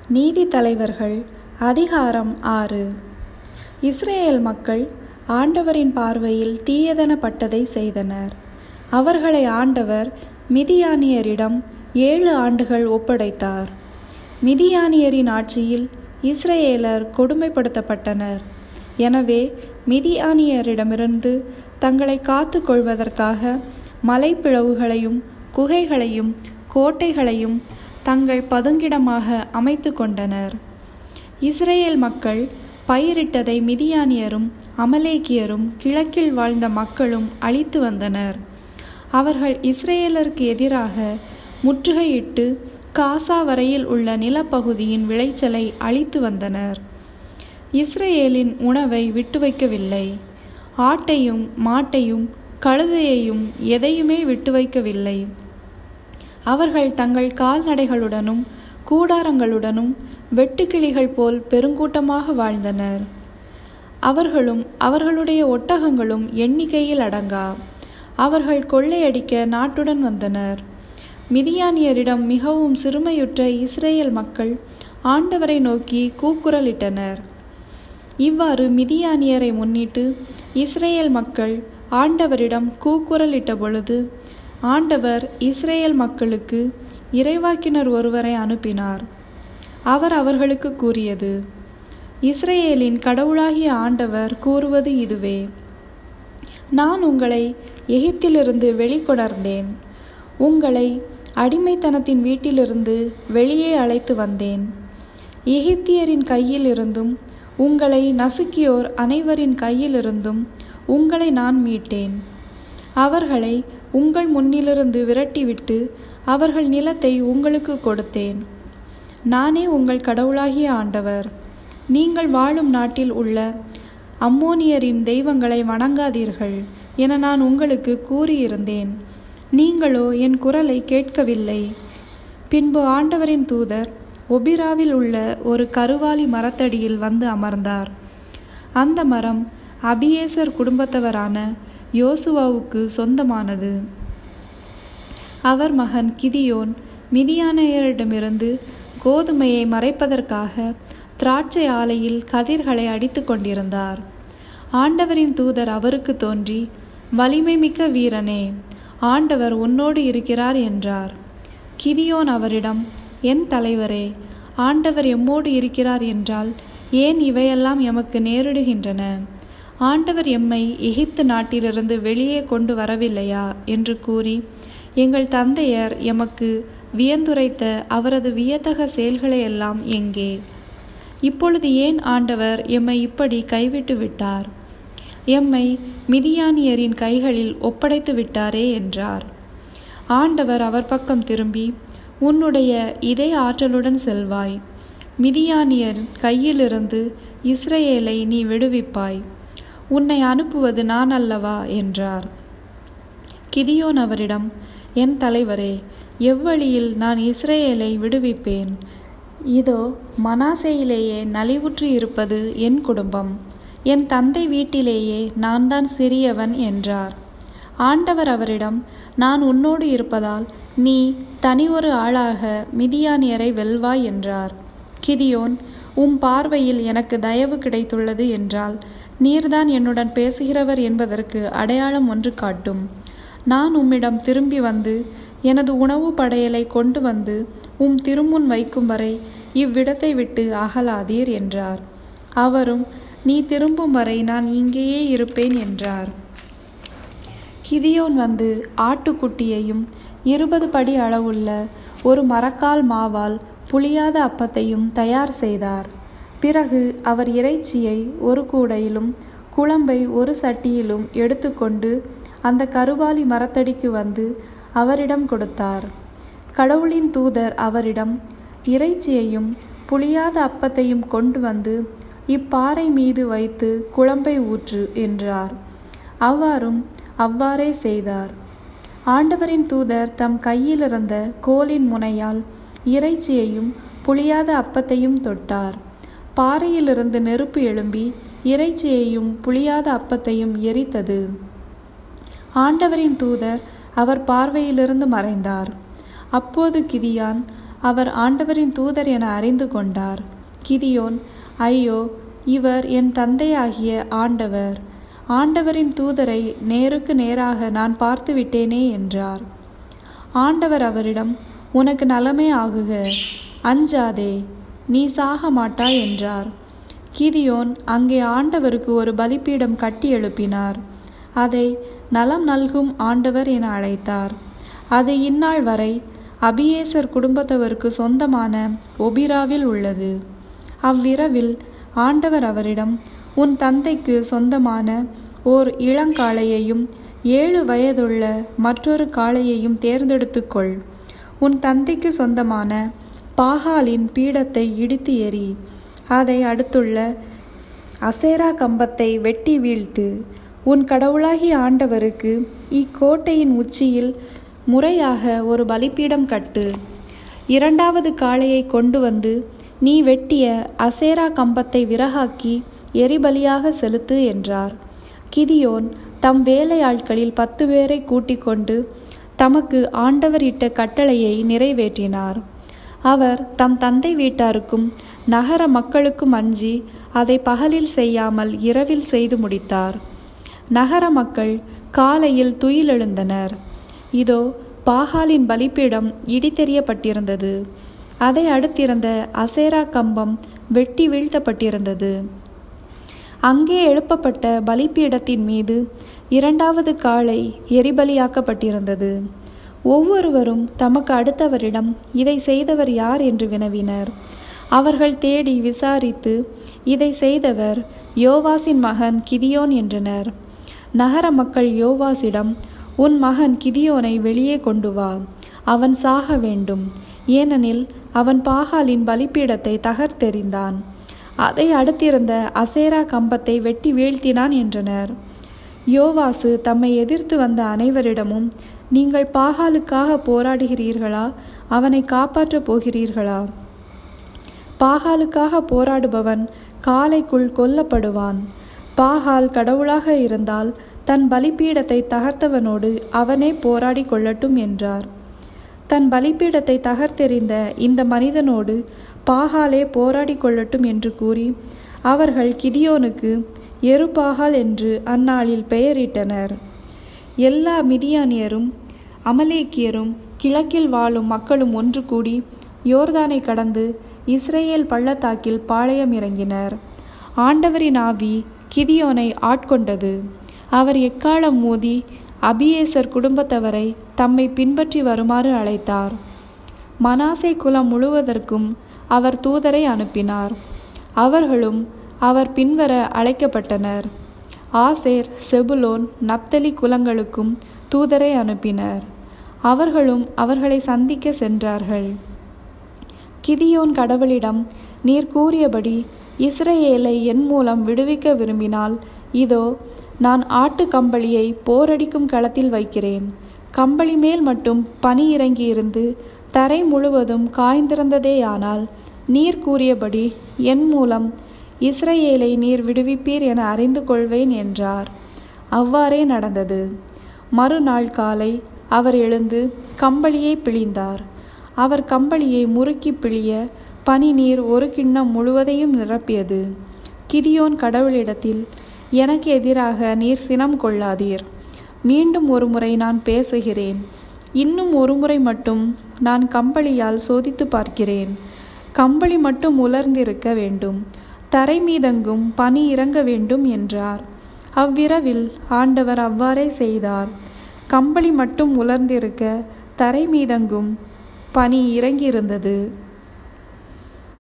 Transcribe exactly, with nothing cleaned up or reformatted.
நீதி தலைவர்கள் அதிகாரம் ஆறு. இஸ்ரேல் மக்கள் ஆண்டவரின் பார்வையில் தீயதனப்பட்டதை செய்தனர். அவர்களை ஆண்டவர் மிதியானியரிடம் ஏழு ஆண்டுகள் ஒப்படைத்தார். மிதியானியரின் ஆட்சியில் இஸ்ரேலர் கொடுமைப்படுத்தப்பட்டனர். எனவே மிதியானியரிடமிருந்து தங்களை காத்து கொள்வதற்காக மலைப்பிளவுகளையும் குகைகளையும் கோட்டைகளையும் தங்கள் பதுங்கிடமாக அமைத்து கொண்டனர். இஸ்ரேல் மக்கள் பயிரிட்டதை மிதியானியரும் அமலேக்கியரும் கிழக்கில் வாழ்ந்த மக்களும் அழித்து வந்தனர். அவர்கள் இஸ்ரேலருக்கு எதிராக முற்றுகையிட்டு காசா வரையில் உள்ள நிலப்பகுதியின் விளைச்சலை அழித்து வந்தனர். இஸ்ரேலின் உணவை விட்டு வைக்கவில்லை. ஆட்டையும் மாட்டையும் கழுதையையும் எதையுமே விட்டு வைக்கவில்லை. அவர்கள் தங்கள் கால்நடைகளுடனும் கூடாரங்களுடனும் வெட்டுக்கிளிகள் போல் பெருங்கூட்டமாக வாழ்ந்தனர். அவர்களும் அவர்களுடைய ஒட்டகங்களும் எண்ணிக்கையில் அடங்கா. அவர்கள் கொள்ளையடிக்க நாட்டுடன் வந்தனர். மிதியானியரிடம் மிகவும் சிறுமையுற்ற இஸ்ரேல் மக்கள் ஆண்டவரை நோக்கி கூக்குரலிட்டனர். இவ்வாறு மிதியானியரை முன்னிட்டு இஸ்ரேல் மக்கள் ஆண்டவரிடம் கூக்குரலிட்ட பொழுது ஆண்டவர் இஸ்ரேல் மக்களுக்கு இறைவாக்கினர் ஒருவரை அனுப்பினார். அவர் அவர்களுக்கு கூறியது: இஸ்ரேலின் கடவுளாகிய ஆண்டவர் கூறுவது இதுவே: நான் உங்களை எகிப்திலிருந்து வெளிக்கொணர்ந்தேன். உங்களை அடிமைத்தனத்தின் வீட்டிலிருந்து வெளியே அழைத்து வந்தேன். எகிப்தியரின் கையிலிருந்தும் உங்களை நசுக்கியோர் அனைவரின் கையிலிருந்தும் உங்களை நான் மீட்டேன். அவர்களை உங்கள் முன்னிலிருந்து விரட்டிவிட்டு அவர்கள் நிலத்தை உங்களுக்கு கொடுத்தேன். நானே உங்கள் கடவுளாகிய ஆண்டவர். நீங்கள் வாழும் நாட்டில் உள்ள அம்மோனியரின் தெய்வங்களை வணங்காதீர்கள் என நான் உங்களுக்கு கூறியிருந்தேன். நீங்களோ என் குரலை கேட்கவில்லை. பின்பு ஆண்டவரின் தூதர் ஒபிராவில் உள்ள ஒரு கருவாலி மரத்தடியில் வந்து அமர்ந்தார். அந்த மரம் அபியேசர் குடும்பத்தவரான யோசுவாவுக்கு சொந்தமானது. அவர் மகன் கிதியோன் மிதியானியரிடமிருந்து கோதுமையை மறைப்பதற்காக திராட்சை ஆலையில் கதிர்களை அடித்து கொண்டிருந்தார். ஆண்டவரின் தூதர் அவருக்கு தோன்றி, வலிமை மிக்க வீரனே, ஆண்டவர் உன்னோடு இருக்கிறார் என்றார். கிதியோன் அவரிடம், என் தலைவரே, ஆண்டவர் எம்மோடு இருக்கிறார் என்றால் ஏன் இவையெல்லாம் எமக்கு நேரிடுகின்றன? ஆண்டவர் எம்மை எகிப்து நாட்டிலிருந்து வெளியே கொண்டு வரவில்லையா என்று கூறி எங்கள் தந்தையர் எமக்கு வியந்துரைத்த அவரது வியத்தக செயல்களையெல்லாம் எங்கே? இப்பொழுது ஏன் ஆண்டவர் எம்மை இப்படி கைவிட்டு விட்டார்? எம்மை மிதியானியரின் கைகளில் ஒப்படைத்து விட்டாரே என்றார். ஆண்டவர் அவர் பக்கம் திரும்பி, உன்னுடைய இதே ஆற்றலுடன் செல்வாய். மிதியானியர் கையிலிருந்து இஸ்ரேலை நீ விடுவிப்பாய். உன்னை அனுப்புவது நான் அல்லவா என்றார். கிதியோன் அவரிடம், என் தலைவரே, எவ்வழியில் நான் இஸ்ரேலை விடுவிப்பேன்? இதோ மனாசேயிலேயே நலிவுற்று இருப்பது என் குடும்பம். என் தந்தை வீட்டிலேயே நான் தான் சிறியவன் என்றார். ஆண்டவர் அவரிடம், நான் உன்னோடு இருப்பதால் நீ தனி ஒரு ஆளாக மிதியானியரை வெல்வாய் என்றார். கிதியோன், உம் பார்வையில் எனக்கு தயவு கிடைத்துள்ளது என்றால் நீர்தான் என்னுடன் பேசுகிறவர் என்பதற்கு அடையாளம் ஒன்று காட்டும். நான் உம்மிடம் திரும்பி வந்து எனது உணவு படையலை கொண்டு வந்து உம் திருமுன் வைக்கும் வரை இவ்விடத்தை விட்டு அகலாதீர் என்றார். அவரும், நீ திரும்பும் வரை நான் இங்கேயே இருப்பேன் என்றார். கிதியோன் வந்து ஆட்டுக்குட்டியையும் இருபது படி அளவுள்ள ஒரு மரக்கால் மாவால் புளியாத அப்பத்தையும் தயார் செய்தார். பிறகு அவர் இறைச்சியை ஒரு கூடையிலும் குழம்பை ஒரு சட்டியிலும் எடுத்துக்கொண்டு அந்த கருவாலி மரத்தடிக்கு வந்து அவரிடம் கொடுத்தார். கடவுளின் தூதர் அவரிடம், இறைச்சியையும் புளியாத அப்பத்தையும் கொண்டு வந்து இப்பாறை மீது வைத்து குழம்பை ஊற்று என்றார். அவ்வாறும் அவ்வாறே செய்தார். ஆண்டவரின் தூதர் தம் கையிலிருந்த கோலின் முனையால் இறைச்சியையும் புளியாத அப்பத்தையும் தொட்டார். பாறையிலிருந்து நெருப்பு எழும்பி இறைச்சியையும் புளியாத அப்பத்தையும் எரித்தது. ஆண்டவரின் தூதர் அவர் பார்வையிலிருந்து மறைந்தார். அப்போது கிதியான், அவர் ஆண்டவரின் தூதர் என அறிந்து கொண்டார். கிதியோன், ஐயோ, இவர் என் தந்தையாகிய ஆண்டவர், ஆண்டவரின் தூதரை நேருக்கு நேராக நான் பார்த்து விட்டேனே என்றார். ஆண்டவர் அவரிடம், உனக்கு நலமே ஆகுக, அஞ்சாதே, நீ சாக மாட்டாய் என்றார். கிதியோன் அங்கே ஆண்டவருக்கு ஒரு பலிபீடம் கட்டி எழுப்பினார். அதை நலம் நல்கும் ஆண்டவர் என அழைத்தார். அது இந்நாள் வரை அபியேசர் குடும்பத்தவருக்கு சொந்தமான ஒபிராவில் உள்ளது. அவ்விரவில் ஆண்டவர் அவரிடம், உன் தந்தைக்கு சொந்தமான ஓர் இளங்காளையையும் ஏழு வயதுள்ள மற்றொரு காளையையும் தேர்ந்தெடுத்துக்கொள். உன் தந்தைக்கு சொந்தமான பாகாலின் பீடத்தை இடித்து எறி. அதை அடுத்துள்ள அசேரா கம்பத்தை வெட்டி வீழ்த்து. உன் கடவுளாகிய ஆண்டவருக்கு இக்கோட்டையின் உச்சியில் முறையாக ஒரு பலிபீடம் கட்டு. இரண்டாவது காளையை கொண்டு வந்து நீ வெட்டிய அசேரா கம்பத்தை விறகாக்கி எரிபலியாக செலுத்து என்றார். கிதியோன் தம் வேலையாட்களில் பத்து பேரை கூட்டிக் கொண்டு தமக்கு ஆண்டவர் இட்ட கட்டளையை நிறைவேற்றினார். அவர் தம் தந்தை வீட்டாருக்கும் நகர மக்களுக்கும் அஞ்சி அதை பகலில் செய்யாமல் இரவில் செய்து முடித்தார். நகர மக்கள் காலையில் துயிலெழுந்தனர். இதோ, பாகாலின் பலிபீடம் இடித்தெறியப்பட்டிருந்தது. அதை அடுத்திருந்த அசேரா கம்பம் வெட்டி வீழ்த்தப்பட்டிருந்தது. அங்கே எழுப்பப்பட்ட பலிபீடத்தின் மீது இரண்டாவது காளை எரிபலியாக்கப்பட்டிருந்தது. ஒவ்வொருவரும் தமக்கு அடுத்தவரிடம் இதை செய்தவர் யார் என்று வினவினர். அவர்கள் தேடி விசாரித்து இதை செய்தவர் யோவாசின் மகன் கிதியோன் என்றனர். நகர மக்கள் யோவாசிடம், உன் மகன் கிதியோனை வெளியே கொண்டு வா, அவன் சாக வேண்டும், ஏனெனில் அவன் பாகாலின் பலிபீடத்தை தகர்த்தெறிந்தான், அதை அடுத்திருந்த அசேரா கம்பத்தை வெட்டி வீழ்த்தினான் என்றனர். யோவாசு தம்மை எதிர்த்து வந்த அனைவரிடமும், நீங்கள் பாகாலுக்காக போராடுகிறீர்களா, அவனை காப்பாற்றப் போகிறீர்களா? பாகாலுக்காக போராடுபவன் காலைக்குள் கொல்லப்படுவான். பாகால் கடவுளாக இருந்தால் தன் பலிபீடத்தை தகர்த்தவனோடு அவனே போராடி கொள்ளட்டும் என்றார். தன் பலிபீடத்தை தகர்த்தெறிந்த இந்த மனிதனோடு பாகாலே போராடி கொள்ளட்டும் என்று கூறி அவர்கள் கிதியோனுக்கு எருபாகால் என்று அந்நாளில் பெயரிட்டனர். எல்லா மிதியானியரும் அமலேக்கியரும் கிழக்கில் வாழும் மக்களும் ஒன்று கூடி யோர்தானை கடந்து இஸ்ரேல் பள்ளத்தாக்கில் பாளையம் இறங்கினர். ஆண்டவரின் ஆவி கிதியோனை ஆட்கொண்டது. அவர் எக்காலம் மோதி அபியேசர் குடும்பத்தவரை தம்மை பின்பற்றி வருமாறு அழைத்தார். மனாசே குலம் முழுவதற்கும் அவர் தூதரை அனுப்பினார். அவர்களும் அவர் பின்வர அழைக்கப்பட்டனர். ஆசேர், செபுலோன், நப்தலி குலங்களுக்கும் தூதரை அனுப்பினர். அவர்களும் அவர்களை சந்திக்க சென்றார்கள். கிதியோன் கடவுளிடம், நீர் கூறியபடி இஸ்ரேலை என் மூலம் விடுவிக்க விரும்பினால், இதோ, நான் ஆட்டு கம்பளியை போரடிக்கும் களத்தில் வைக்கிறேன். கம்பளி மேல் மட்டும் பனி இறங்கியிருந்து தரை முழுவதும் காய்ந்திருந்ததேயானால், நீர் கூறியபடி என் மூலம் இஸ்ரேலை நீர் விடுவிப்பீர் என அறிந்து கொள்வேன் என்றார். அவ்வாறே நடந்தது. மறுநாள் காலை அவர் எழுந்து கம்பளியை பிழிந்தார். அவர் கம்பளியை முறுக்கி பிழிய பனி நீர் ஒரு கிண்ணம் முழுவதையும் நிரப்பியது. கிதியோன் கடவுளிடத்தில், எனக்கு எதிராக நீர் சினம் கொள்ளாதீர். மீண்டும் ஒரு முறை நான் பேசுகிறேன். இன்னும் ஒரு முறை மட்டும் நான் கம்பளியால் சோதித்து பார்க்கிறேன். கம்பளி மட்டும் உலர்ந்திருக்க வேண்டும், தரை மீதெங்கும் பனி இறங்க வேண்டும் என்றார். அவ்விரவில் ஆண்டவர் அவ்வாறே செய்தார். கம்பளி மட்டும் உலர்ந்திருக்க தரை மீதெங்கும் பனி இறங்கியிருந்தது.